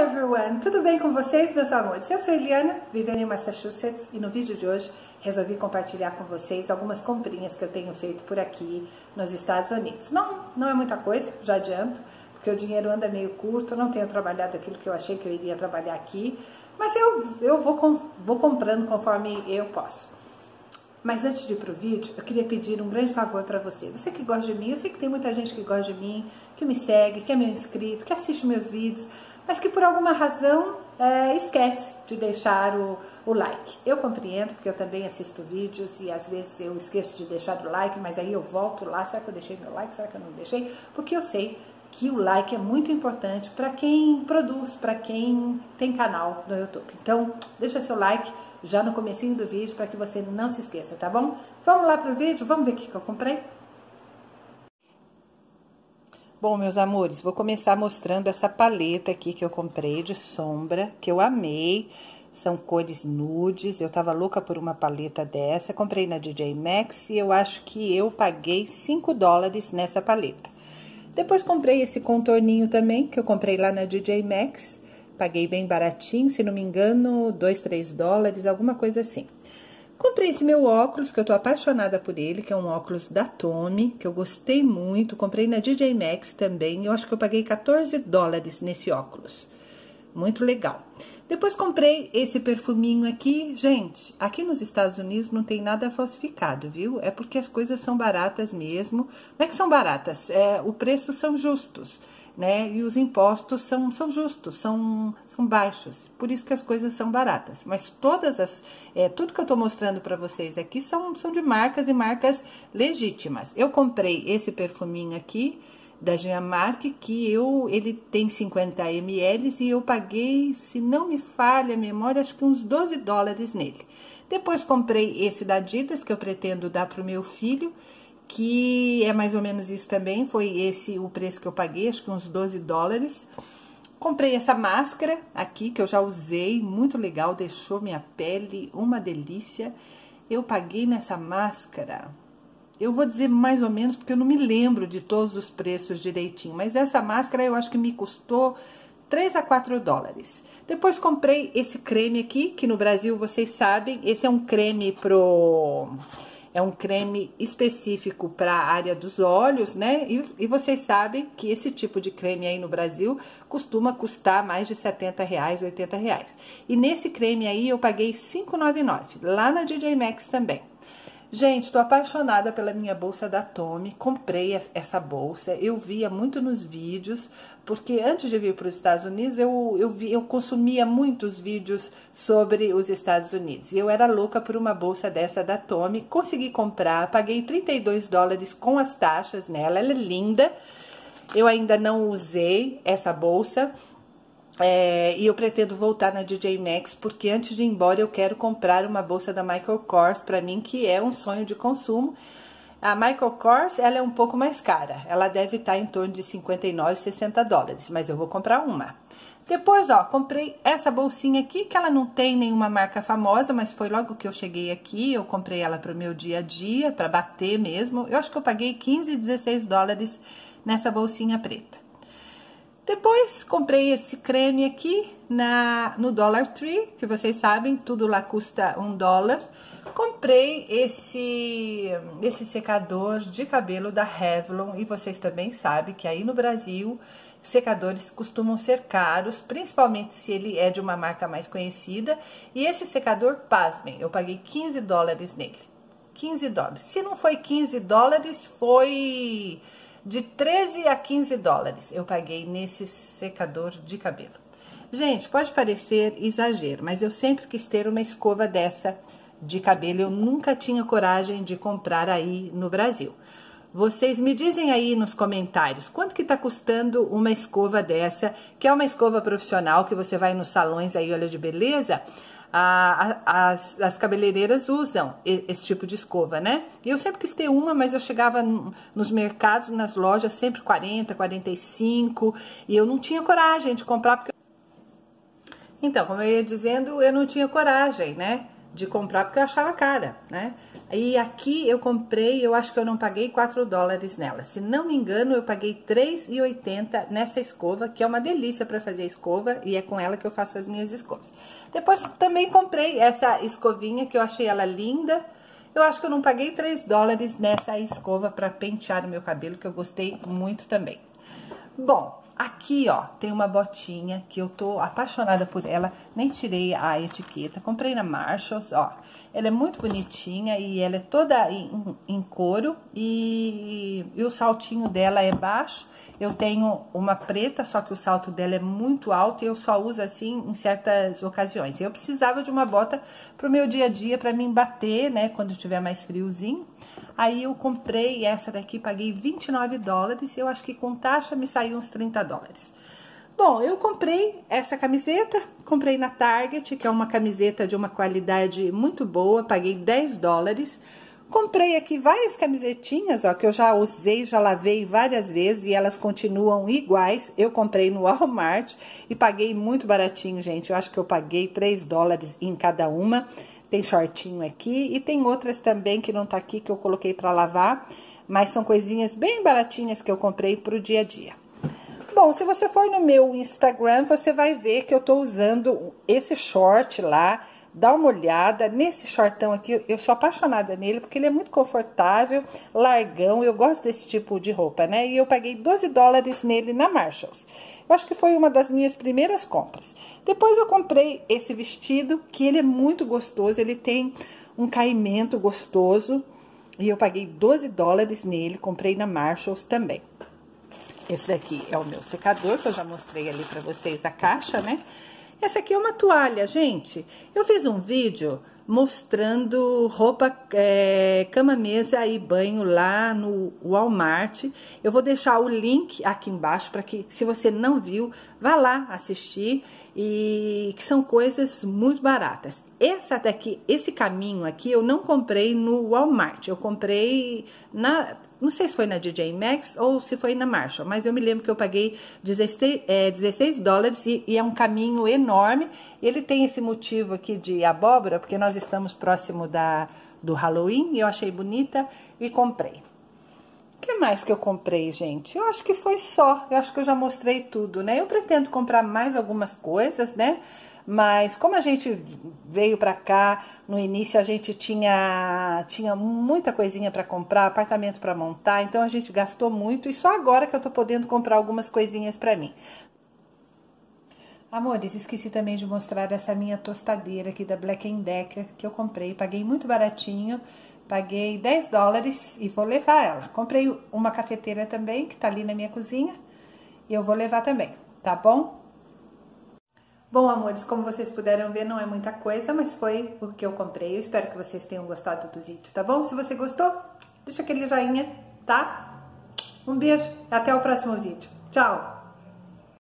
everyone! Tudo bem com vocês, meus amores? Eu sou Eliana, vivendo em Massachusetts, e no vídeo de hoje resolvi compartilhar com vocês algumas comprinhas que eu tenho feito por aqui nos Estados Unidos. Não é muita coisa, já adianto, porque o dinheiro anda meio curto, não tenho trabalhado aquilo que eu achei que eu iria trabalhar aqui, mas eu vou comprando conforme eu posso. Mas antes de ir pro vídeo, eu queria pedir um grande favor para você. Você que gosta de mim, eu sei que tem muita gente que gosta de mim, que me segue, que é meu inscrito, que assiste meus vídeos, mas que por alguma razão esquece de deixar o like. Eu compreendo, porque eu também assisto vídeos e às vezes eu esqueço de deixar o like, mas aí eu volto lá, será que eu deixei meu like, será que eu não deixei? Porque eu sei que o like é muito importante para quem produz, para quem tem canal no YouTube. Então, deixa seu like já no comecinho do vídeo para que você não se esqueça, tá bom? Vamos lá pro vídeo, vamos ver o que eu comprei? Bom, meus amores, vou começar mostrando essa paleta aqui que eu comprei de sombra, que eu amei. São cores nudes, eu tava louca por uma paleta dessa. Comprei na TJ Maxx e eu acho que eu paguei $5 nessa paleta. Depois comprei esse contorninho também, que eu comprei lá na TJ Maxx. Paguei bem baratinho, se não me engano, $2, $3, alguma coisa assim. Comprei esse meu óculos, que eu tô apaixonada por ele, que é um óculos da Tommy, que eu gostei muito. Comprei na TJ Maxx também, eu acho que eu paguei $14 nesse óculos. Muito legal. Depois comprei esse perfuminho aqui. Gente, aqui nos Estados Unidos não tem nada falsificado, viu? É porque as coisas são baratas mesmo. Não é que são baratas, o preço são justos, né? E os impostos são justos, são baixos. Por isso que as coisas são baratas. Mas tudo que eu tô mostrando pra vocês aqui são de marcas e marcas legítimas. Eu comprei esse perfuminho aqui da Jean Marc, que ele tem 50 ml e eu paguei, se não me falha a memória, acho que uns $12 nele. Depois comprei esse da Adidas, que eu pretendo dar pro meu filho, que é mais ou menos isso também, foi esse o preço que eu paguei, acho que uns $12. Comprei essa máscara aqui, que eu já usei, muito legal, deixou minha pele uma delícia. Eu paguei nessa máscara, eu vou dizer mais ou menos, porque eu não me lembro de todos os preços direitinho, mas essa máscara eu acho que me custou $3 a $4. Depois comprei esse creme aqui, que no Brasil vocês sabem, esse é um creme é um creme específico para a área dos olhos, né? E vocês sabem que esse tipo de creme aí no Brasil costuma custar mais de R$70, R$80. E nesse creme aí eu paguei R$5,99, lá na TJ Maxx também. Gente, tô apaixonada pela minha bolsa da Tommy, comprei essa bolsa, eu via muito nos vídeos, porque antes de vir para os Estados Unidos, eu consumia muitos vídeos sobre os Estados Unidos, e eu era louca por uma bolsa dessa da Tommy, consegui comprar, paguei $32 com as taxas nela, ela é linda, eu ainda não usei essa bolsa, e eu pretendo voltar na TJ Maxx, porque antes de ir embora eu quero comprar uma bolsa da Michael Kors para mim, que é um sonho de consumo. A Michael Kors, ela é um pouco mais cara, ela deve estar em torno de $59, $60, mas eu vou comprar uma. Depois, ó, comprei essa bolsinha aqui, que ela não tem nenhuma marca famosa, mas foi logo que eu cheguei aqui, eu comprei ela para o meu dia a dia, para bater mesmo. Eu acho que eu paguei $15, $16 nessa bolsinha preta. Depois, comprei esse creme aqui no Dollar Tree, que vocês sabem, tudo lá custa $1. Comprei esse secador de cabelo da Revlon, e vocês também sabem que aí no Brasil, secadores costumam ser caros, principalmente se ele é de uma marca mais conhecida. E esse secador, pasmem, eu paguei $15 nele. $15. Se não foi $15, foi de $13 a $15 eu paguei nesse secador de cabelo. Gente, pode parecer exagero, mas eu sempre quis ter uma escova dessa de cabelo. Eu nunca tinha coragem de comprar aí no Brasil. Vocês me dizem aí nos comentários quanto que tá custando uma escova dessa, que é uma escova profissional, que você vai nos salões aí, olha, de beleza. As cabeleireiras usam esse tipo de escova, né? E eu sempre quis ter uma, mas eu chegava nos mercados, nas lojas, sempre 40, 45, e eu não tinha coragem de comprar, porque... Então, como eu ia dizendo, eu não tinha coragem, né, de comprar porque eu achava cara, né? E aqui eu comprei, eu acho que eu não paguei 4 dólares nela. Se não me engano, eu paguei 3,80 nessa escova, que é uma delícia para fazer escova, e é com ela que eu faço as minhas escovas. Depois também comprei essa escovinha, que eu achei ela linda. Eu acho que eu não paguei 3 dólares nessa escova para pentear o meu cabelo, que eu gostei muito também. Bom, aqui, ó, tem uma botinha que eu tô apaixonada por ela, nem tirei a etiqueta, comprei na Marshalls, ó. Ela é muito bonitinha e ela é toda em couro e o saltinho dela é baixo. Eu tenho uma preta, só que o salto dela é muito alto e eu só uso assim em certas ocasiões. Eu precisava de uma bota pro meu dia a dia, para mim bater, né, quando tiver mais friozinho. Aí eu comprei essa daqui, paguei 29 dólares, eu acho que com taxa me saiu uns 30 dólares. Bom, eu comprei essa camiseta, comprei na Target, que é uma camiseta de uma qualidade muito boa, paguei 10 dólares. Comprei aqui várias camisetinhas, ó, que eu já usei, já lavei várias vezes e elas continuam iguais. Eu comprei no Walmart e paguei muito baratinho, gente. Eu acho que eu paguei 3 dólares em cada uma. Tem shortinho aqui e tem outras também que não tá aqui, que eu coloquei pra lavar. Mas são coisinhas bem baratinhas que eu comprei pro dia a dia. Bom, se você for no meu Instagram, você vai ver que eu tô usando esse short lá. Dá uma olhada nesse shortão aqui, eu sou apaixonada nele, porque ele é muito confortável, largão, eu gosto desse tipo de roupa, né? E eu paguei 12 dólares nele na Marshalls. Eu acho que foi uma das minhas primeiras compras. Depois eu comprei esse vestido, que ele é muito gostoso, ele tem um caimento gostoso, e eu paguei 12 dólares nele, comprei na Marshalls também. Esse daqui é o meu secador, que eu já mostrei ali pra vocês a caixa, né? Essa aqui é uma toalha, gente. Eu fiz um vídeo mostrando roupa, cama, mesa e banho lá no Walmart. Eu vou deixar o link aqui embaixo para que, se você não viu, vá lá assistir. E que são coisas muito baratas. Essa daqui, esse caminho aqui, eu não comprei no Walmart. Eu comprei não sei se foi na TJ Maxx ou se foi na Marshall, mas eu me lembro que eu paguei 16 dólares e é um caminho enorme. Ele tem esse motivo aqui de abóbora, porque nós estamos próximo do Halloween, e eu achei bonita e comprei. O que mais que eu comprei, gente? Eu acho que foi só, eu acho que eu já mostrei tudo, né? Eu pretendo comprar mais algumas coisas, né? Mas como a gente veio pra cá, no início a gente tinha muita coisinha pra comprar, apartamento pra montar, então a gente gastou muito e só agora que eu tô podendo comprar algumas coisinhas pra mim. Amores, esqueci também de mostrar essa minha tostadeira aqui da Black & Decker que eu comprei, paguei muito baratinho, paguei 10 dólares e vou levar ela. Comprei uma cafeteira também, que tá ali na minha cozinha, e eu vou levar também, tá bom? Bom, amores, como vocês puderam ver, não é muita coisa, mas foi o que eu comprei. Eu espero que vocês tenham gostado do vídeo, tá bom? Se você gostou, deixa aquele joinha, tá? Um beijo, até o próximo vídeo. Tchau!